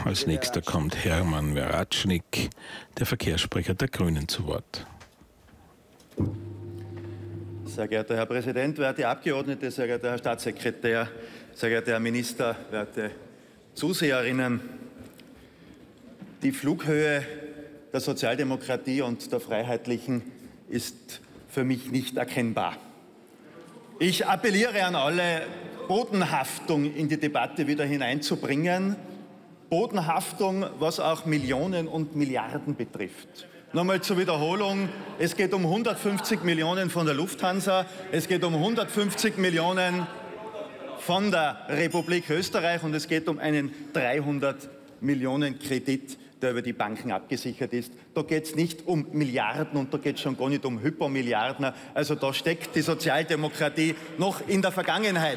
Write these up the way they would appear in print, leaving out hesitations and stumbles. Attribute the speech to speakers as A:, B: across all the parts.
A: Als nächster kommt Hermann Weracznik, der Verkehrssprecher der Grünen, zu Wort.
B: Sehr geehrter Herr Präsident, werte Abgeordnete, sehr geehrter Herr Staatssekretär, sehr geehrter Herr Minister, werte Zuseherinnen. Die Flughöhe der Sozialdemokratie und der Freiheitlichen ist für mich nicht erkennbar. Ich appelliere an alle, Bodenhaftung in die Debatte wieder hineinzubringen. Bodenhaftung, was auch Millionen und Milliarden betrifft. Nochmal zur Wiederholung, es geht um 150 Millionen von der Lufthansa, es geht um 150 Millionen von der Republik Österreich und es geht um einen 300 Millionen Kredit, der über die Banken abgesichert ist. Da geht es nicht um Milliarden und da geht es schon gar nicht um Hypermilliarden. Also da steckt die Sozialdemokratie noch in der Vergangenheit.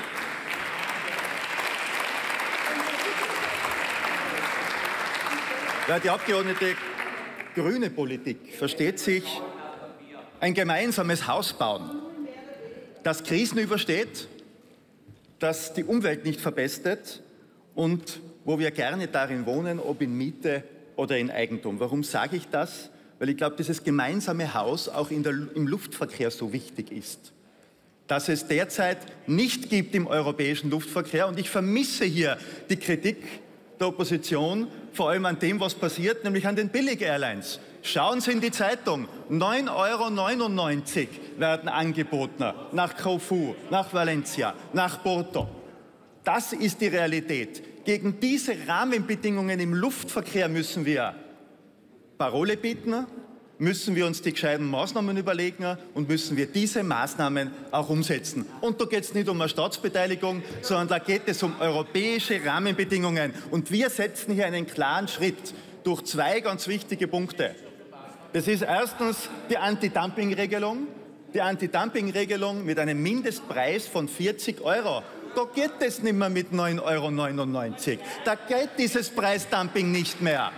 B: Werte Abgeordnete, grüne Politik versteht sich ein gemeinsames Haus bauen, das Krisen übersteht, das die Umwelt nicht verpestet und wo wir gerne darin wohnen, ob in Miete oder in Eigentum. Warum sage ich das? Weil ich glaube, dieses gemeinsame Haus auch im Luftverkehr so wichtig ist, dass es derzeit nicht gibt im europäischen Luftverkehr. Und ich vermisse hier die Kritik der Opposition, vor allem an dem, was passiert, nämlich an den Billig-Airlines. Schauen Sie in die Zeitung, 9,99 € werden angeboten nach Corfu, nach Valencia, nach Porto. Das ist die Realität. Gegen diese Rahmenbedingungen im Luftverkehr müssen wir Parole bieten, müssen wir uns die gescheiten Maßnahmen überlegen und müssen wir diese Maßnahmen auch umsetzen. Und da geht es nicht um eine Staatsbeteiligung, sondern da geht es um europäische Rahmenbedingungen. Und wir setzen hier einen klaren Schritt durch zwei ganz wichtige Punkte. Das ist erstens die Anti-Dumping-Regelung. Die Anti-Dumping-Regelung mit einem Mindestpreis von 40 €. Da geht es nicht mehr mit 9,99 €. Da geht dieses Preisdumping nicht mehr.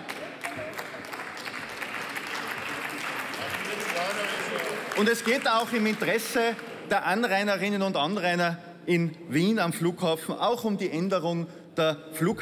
B: Und es geht auch im Interesse der Anrainerinnen und Anrainer in Wien am Flughafen auch um die Änderung der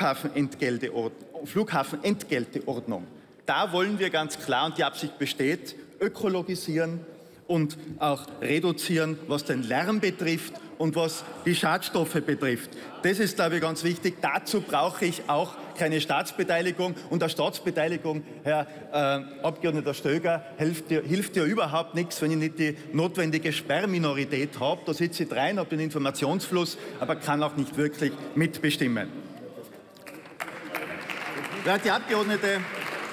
B: Flughafenentgelteordnung. Da wollen wir ganz klar, und die Absicht besteht, ökologisieren und auch reduzieren, was den Lärm betrifft und was die Schadstoffe betrifft. Das ist, glaube ich, ganz wichtig. Dazu brauche ich auch keine Staatsbeteiligung. Und der Staatsbeteiligung, Herr Abgeordneter Stöger, hilft ja überhaupt nichts, wenn ich nicht die notwendige Sperrminorität habe. Da sitze ich drein, habe den Informationsfluss, aber kann auch nicht wirklich mitbestimmen. Werte Abgeordnete,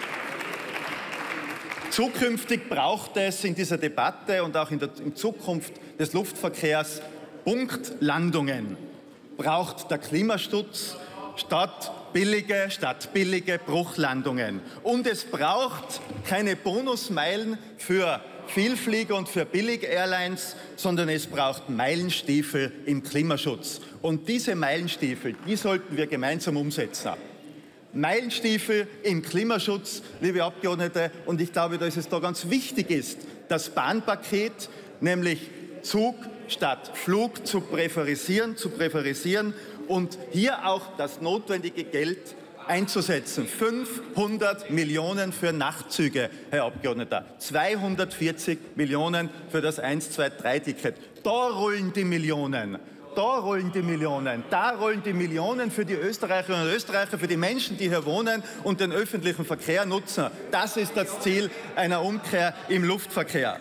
B: zukünftig braucht es in dieser Debatte und auch in Zukunft des Luftverkehrs Punktlandungen. Braucht der Klimaschutz statt billige Bruchlandungen. Und es braucht keine Bonusmeilen für Vielflieger und für Billig-Airlines, sondern es braucht Meilenstiefel im Klimaschutz. Und diese Meilenstiefel, die sollten wir gemeinsam umsetzen. Meilenstiefel im Klimaschutz, liebe Abgeordnete, und ich glaube, dass es da ganz wichtig ist, das Bahnpaket, nämlich Zug statt Flug zu präferisieren und hier auch das notwendige Geld einzusetzen. 500 Millionen für Nachtzüge, Herr Abgeordneter, 240 Millionen für das 1-2-3-Ticket. Da rollen die Millionen. Da rollen die Millionen. Da rollen die Millionen für die Österreicherinnen und Österreicher, für die Menschen, die hier wohnen und den öffentlichen Verkehr nutzen. Das ist das Ziel einer Umkehr im Luftverkehr.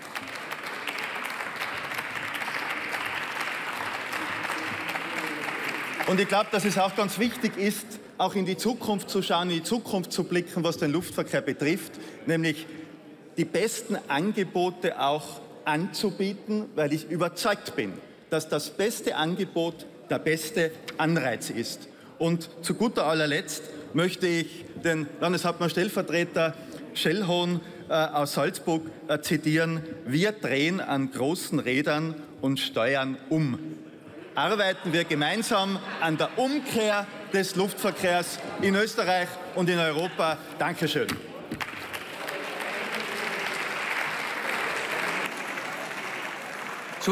B: Und ich glaube, dass es auch ganz wichtig ist, auch in die Zukunft zu schauen, in die Zukunft zu blicken, was den Luftverkehr betrifft, nämlich die besten Angebote auch anzubieten, weil ich überzeugt bin, dass das beste Angebot der beste Anreiz ist. Und zu guter allerletzt möchte ich den Landeshauptmann-Stellvertreter Schellhorn aus Salzburg zitieren: Wir drehen an großen Rädern und steuern um. Arbeiten wir gemeinsam an der Umkehr des Luftverkehrs in Österreich und in Europa. Dankeschön.